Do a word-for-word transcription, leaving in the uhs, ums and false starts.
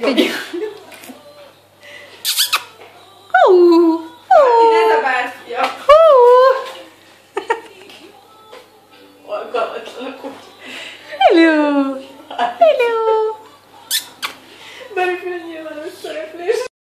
Figyelj. Hú! Ne zabáld ki a... Hú! Alkalmatlan a kutya. Hello! Hello!